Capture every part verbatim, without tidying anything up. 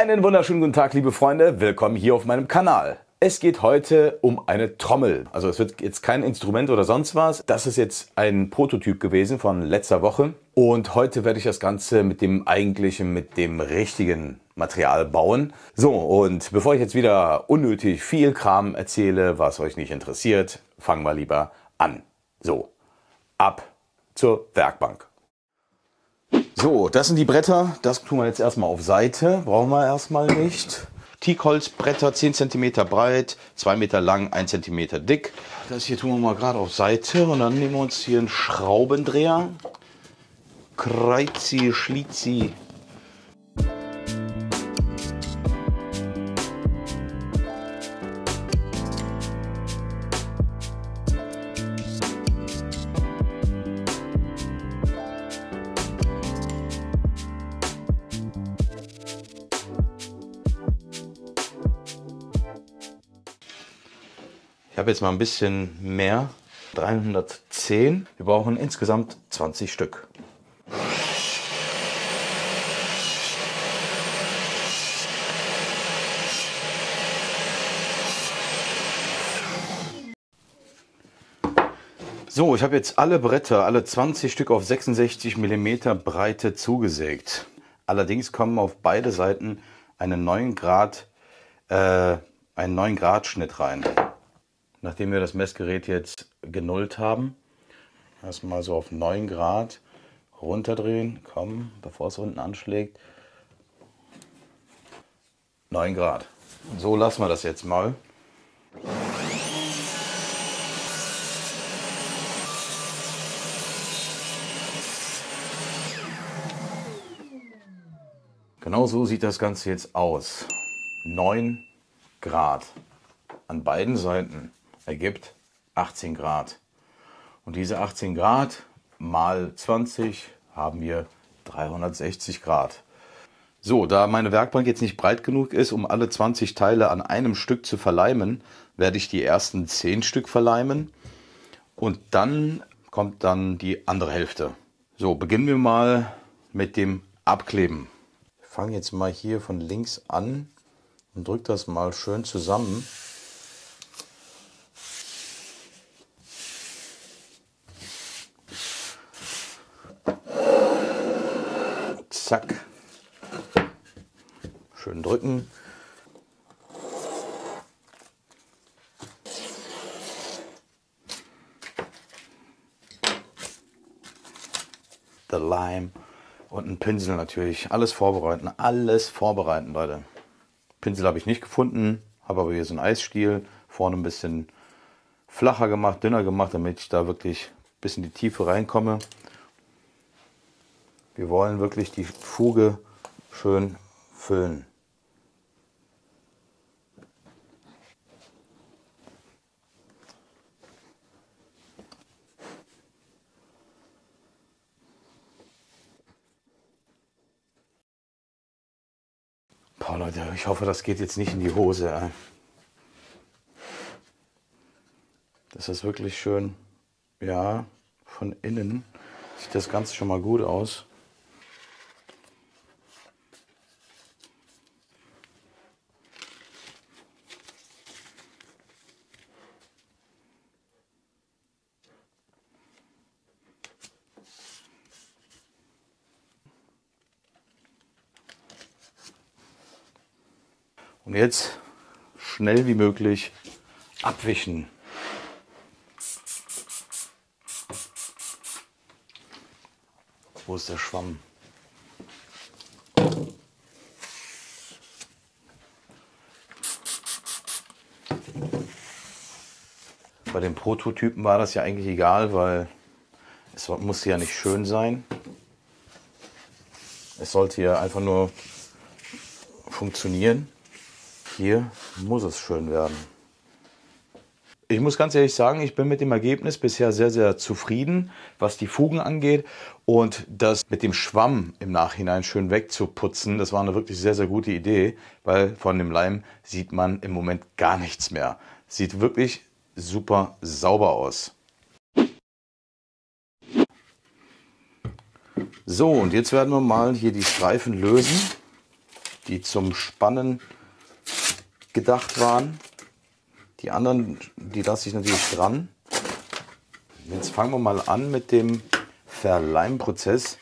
Einen wunderschönen guten Tag, liebe Freunde. Willkommen hier auf meinem Kanal. Es geht heute um eine Trommel. Also es wird jetzt kein Instrument oder sonst was. Das ist jetzt ein Prototyp gewesen von letzter Woche. Und heute werde ich das Ganze mit dem eigentlichen, mit dem richtigen Material bauen. So, und bevor ich jetzt wieder unnötig viel Kram erzähle, was euch nicht interessiert, fangen wir lieber an. So, ab zur Werkbank. So, das sind die Bretter. Das tun wir jetzt erstmal auf Seite. Brauchen wir erstmal nicht. Teakholzbretter, zehn Zentimeter breit, zwei Meter lang, ein Zentimeter dick. Das hier tun wir mal gerade auf Seite und dann nehmen wir uns hier einen Schraubendreher. Kreuzi, Schlitzi. Ich habe jetzt mal ein bisschen mehr, dreihundertzehn. Wir brauchen insgesamt zwanzig Stück. So, ich habe jetzt alle Bretter, alle zwanzig Stück auf sechsundsechzig Millimeter Breite zugesägt. Allerdings kommen auf beide Seiten einen neun Grad, äh, einen neun Grad Schnitt rein. Nachdem wir das Messgerät jetzt genullt haben, erstmal so auf neun Grad runterdrehen, komm, bevor es unten anschlägt. neun Grad. So lassen wir das jetzt mal. Genau so sieht das Ganze jetzt aus. neun Grad an beiden Seiten ergibt achtzehn Grad. Und diese achtzehn Grad mal zwanzig haben wir dreihundertsechzig Grad. So, da meine Werkbank jetzt nicht breit genug ist, um alle zwanzig Teile an einem Stück zu verleimen, werde ich die ersten zehn Stück verleimen und dann kommt dann die andere Hälfte. So, beginnen wir mal mit dem Abkleben. Ich fange jetzt mal hier von links an und drücke das mal schön zusammen. Zack. Schön drücken. Der Leim und ein Pinsel natürlich. Alles vorbereiten, alles vorbereiten, Leute. Pinsel habe ich nicht gefunden, habe aber hier so einen Eisstiel. Vorne ein bisschen flacher gemacht, dünner gemacht, damit ich da wirklich ein bisschen in die Tiefe reinkomme. Wir wollen wirklich die Fuge schön füllen. Boah, Leute, ich hoffe, das geht jetzt nicht in die Hose. Das ist wirklich schön. Ja, von innen sieht das Ganze schon mal gut aus. Und jetzt schnell wie möglich abwischen. Wo ist der Schwamm? Bei den Prototypen war das ja eigentlich egal, weil es musste ja nicht schön sein. Es sollte ja einfach nur funktionieren. Hier muss es schön werden. Ich muss ganz ehrlich sagen, ich bin mit dem Ergebnis bisher sehr, sehr zufrieden, was die Fugen angeht. Und das mit dem Schwamm im Nachhinein schön wegzuputzen, das war eine wirklich sehr, sehr gute Idee, weil von dem Leim sieht man im Moment gar nichts mehr. Sieht wirklich super sauber aus. So, und jetzt werden wir mal hier die Streifen lösen. die zum Spannen gedacht waren. Die anderen, die lasse ich natürlich dran. Jetzt fangen wir mal an mit dem Verleimprozess.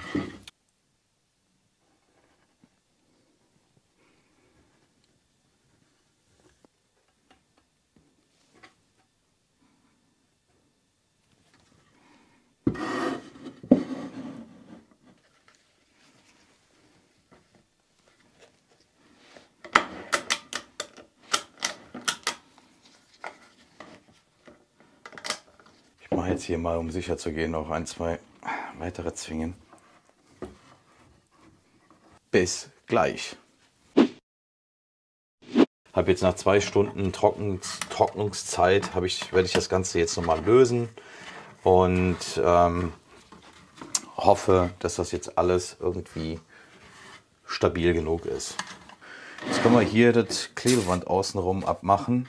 Ich mache jetzt hier mal, um sicher zu gehen, noch ein, zwei weitere Zwingen. Bis gleich. Habe jetzt nach zwei Stunden Trocken Trocknungszeit, habe ich, werde ich das Ganze jetzt nochmal lösen und ähm, hoffe, dass das jetzt alles irgendwie stabil genug ist. Jetzt können wir hier das Klebeband außenrum abmachen.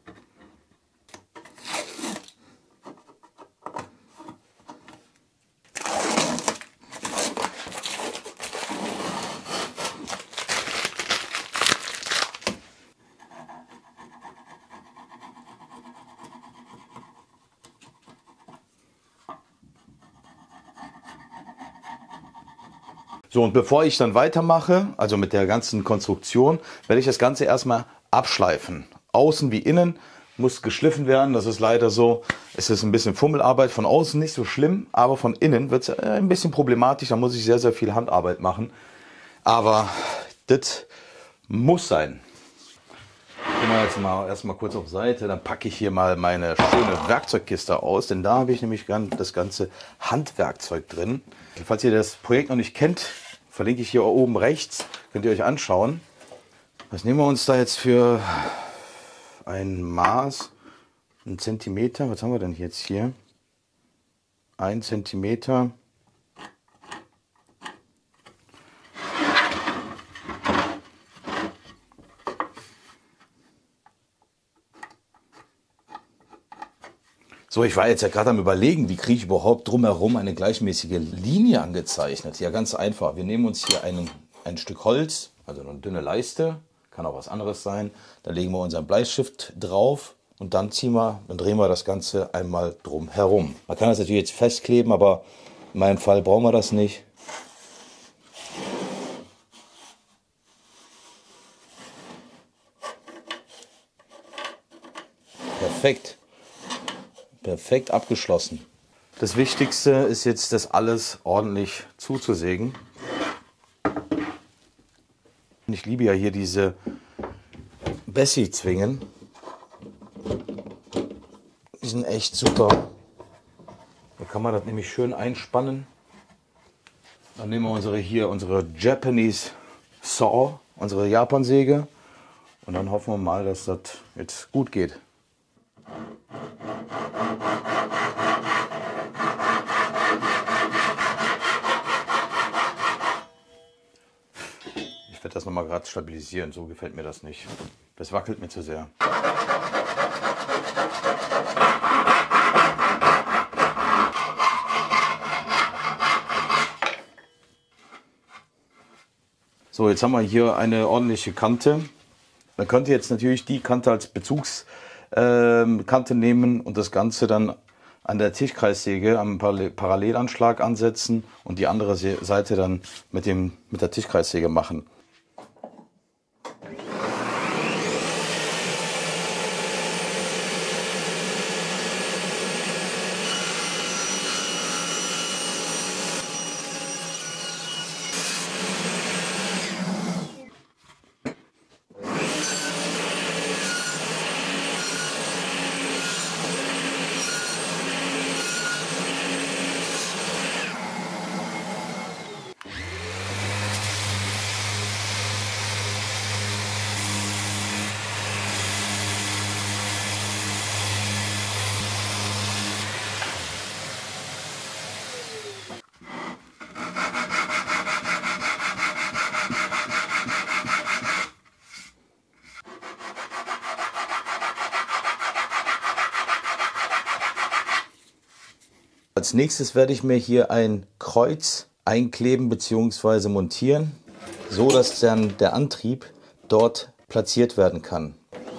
So, und bevor ich dann weitermache, also mit der ganzen Konstruktion, werde ich das Ganze erstmal abschleifen. Außen wie innen muss geschliffen werden, das ist leider so. Es ist ein bisschen Fummelarbeit, von außen nicht so schlimm, aber von innen wird es ein bisschen problematisch, da muss ich sehr, sehr viel Handarbeit machen. Aber das muss sein. Gehen wir jetzt mal erstmal kurz auf Seite, dann packe ich hier mal meine schöne Werkzeugkiste aus, denn da habe ich nämlich das ganze Handwerkzeug drin. Falls ihr das Projekt noch nicht kennt, verlinke ich hier oben rechts, könnt ihr euch anschauen. Was nehmen wir uns da jetzt für ein Maß? Ein Zentimeter, was haben wir denn jetzt hier? Ein Zentimeter. So, ich war jetzt ja gerade am Überlegen, wie kriege ich überhaupt drumherum eine gleichmäßige Linie angezeichnet. Ja, ganz einfach. Wir nehmen uns hier einen, ein Stück Holz, also eine dünne Leiste, kann auch was anderes sein. Da legen wir unseren Bleistift drauf und dann ziehen wir, dann drehen wir das Ganze einmal drum herum. Man kann das natürlich jetzt festkleben, aber in meinem Fall brauchen wir das nicht. Perfekt. Perfekt abgeschlossen. Das Wichtigste ist jetzt, das alles ordentlich zuzusägen. Ich liebe ja hier diese Bessie-Zwingen. Die sind echt super. Da kann man das nämlich schön einspannen. Dann nehmen wir unsere hier unsere Japanese Saw, unsere Japansäge. Und dann hoffen wir mal, dass das jetzt gut geht. Ich werde das nochmal gerade stabilisieren, so gefällt mir das nicht. Das wackelt mir zu sehr. So, jetzt haben wir hier eine ordentliche Kante. Man könnte jetzt natürlich die Kante als Bezugskante nehmen und das Ganze dann an der Tischkreissäge am Parallelanschlag ansetzen und die andere Seite dann mit, dem, mit der Tischkreissäge machen. Als nächstes werde ich mir hier ein Kreuz einkleben bzw. montieren. so dass dann der Antrieb dort platziert werden kann.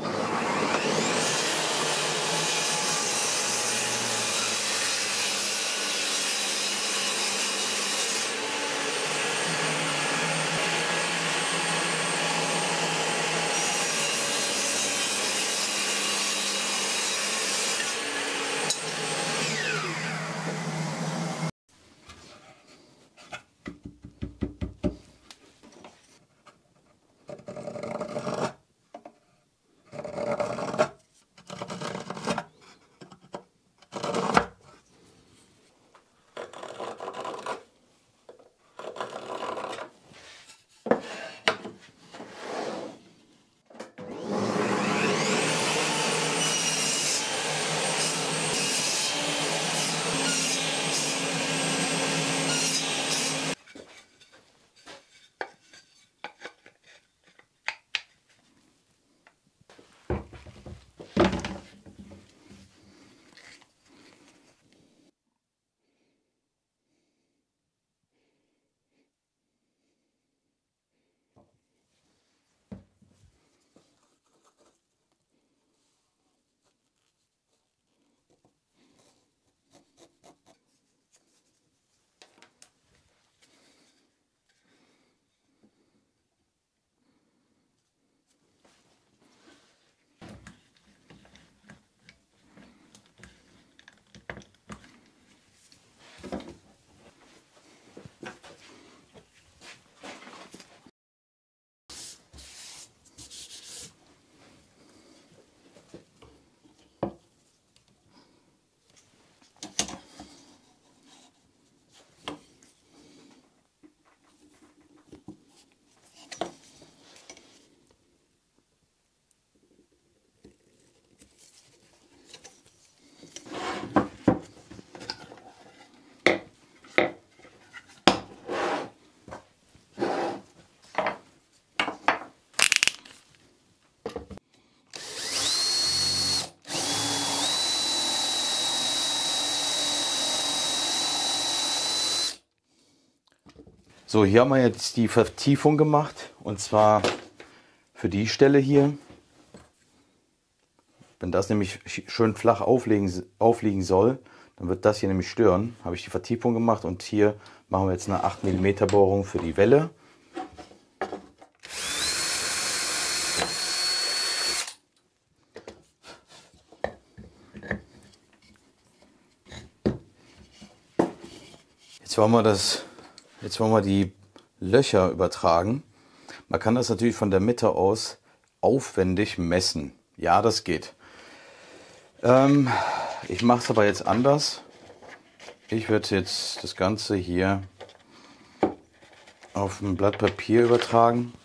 So, hier haben wir jetzt die Vertiefung gemacht, und zwar für die Stelle hier. Wenn das nämlich schön flach aufliegen, aufliegen soll, dann wird das hier nämlich stören. Habe ich die Vertiefung gemacht, und hier machen wir jetzt eine acht Millimeter Bohrung für die Welle. Jetzt wollen wir das Jetzt wollen wir die Löcher übertragen. Man kann das natürlich von der Mitte aus aufwendig messen. Ja, das geht. Ähm, ich mache es aber jetzt anders. Ich werde jetzt das Ganze hier auf ein Blatt Papier übertragen.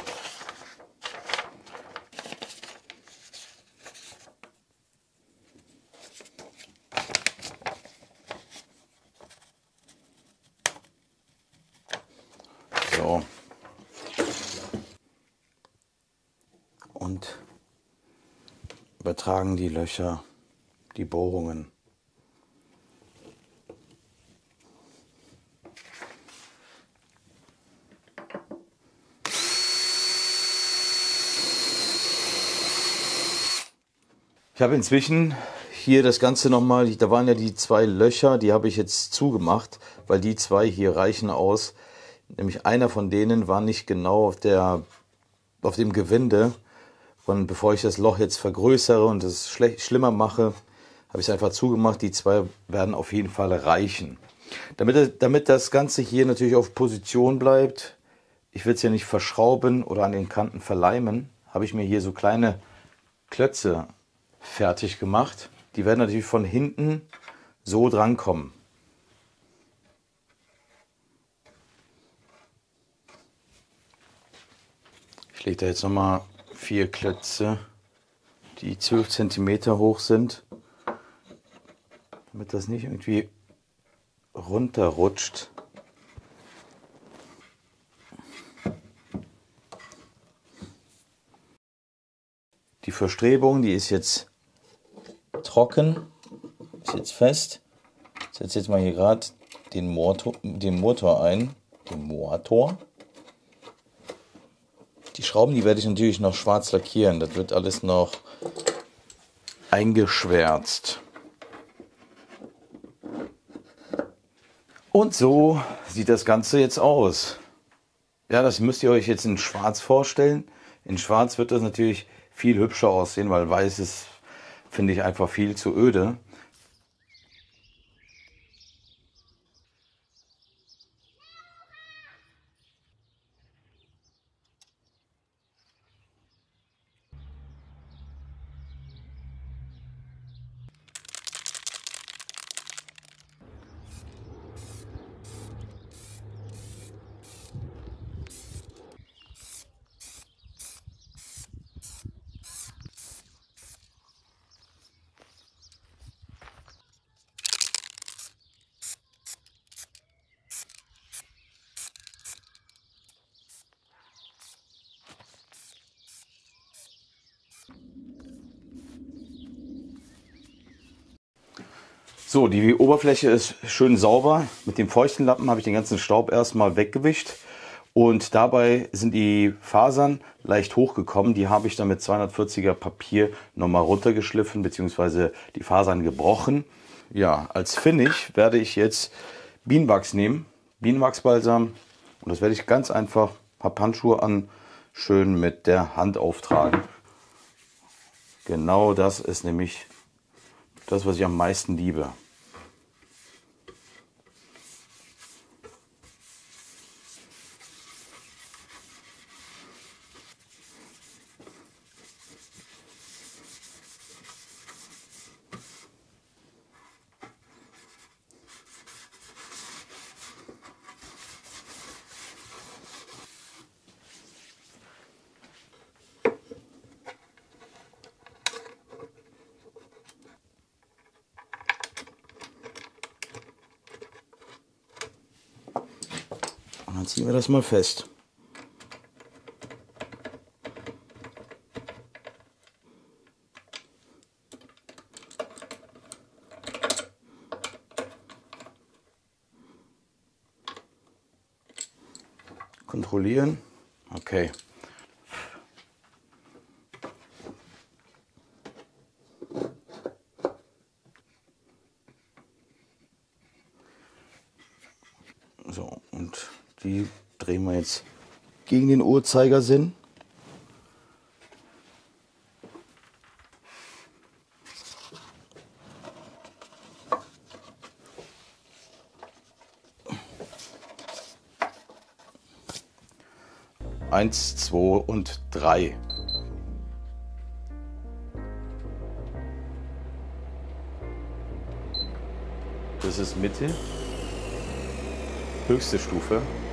So. Und übertragen die Löcher, die Bohrungen. Ich habe inzwischen hier das Ganze nochmal, da waren ja die zwei Löcher, die habe ich jetzt zugemacht, weil die zwei hier reichen aus. Nämlich einer von denen war nicht genau auf, der, auf dem Gewinde. Und bevor ich das Loch jetzt vergrößere und es schlimmer mache, habe ich es einfach zugemacht. Die zwei werden auf jeden Fall reichen. Damit, damit das Ganze hier natürlich auf Position bleibt, ich will es ja nicht verschrauben oder an den Kanten verleimen, habe ich mir hier so kleine Klötze fertig gemacht. Die werden natürlich von hinten so drankommen. Ich lege da jetzt nochmal vier Klötze, die zwölf Zentimeter hoch sind, damit das nicht irgendwie runterrutscht. Die Verstrebung, die ist jetzt trocken, ist jetzt fest. Ich setze jetzt mal hier gerade den Motor, den Motor ein, den Motor. Schrauben, die werde ich natürlich noch schwarz lackieren. Das wird alles noch eingeschwärzt. Und so sieht das Ganze jetzt aus. Ja, das müsst ihr euch jetzt in schwarz vorstellen. In schwarz wird das natürlich viel hübscher aussehen, weil weiß ist, finde ich, einfach viel zu öde. So, die Oberfläche ist schön sauber. Mit dem feuchten Lappen habe ich den ganzen Staub erstmal weggewischt. Und dabei sind die Fasern leicht hochgekommen. Die habe ich dann mit zweihundertvierziger Papier nochmal runtergeschliffen bzw. die Fasern gebrochen. Ja, als Finish werde ich jetzt Bienenwachs nehmen. Bienenwachsbalsam. Und das werde ich ganz einfach, habe Handschuhe an, schön mit der Hand auftragen. Genau das ist nämlich das, was ich am meisten liebe. Und dann ziehen wir das mal fest. Kontrollieren. Okay. So, und die drehen wir jetzt gegen den Uhrzeigersinn. Eins, zwei und drei. Das ist Mitte. Höchste Stufe.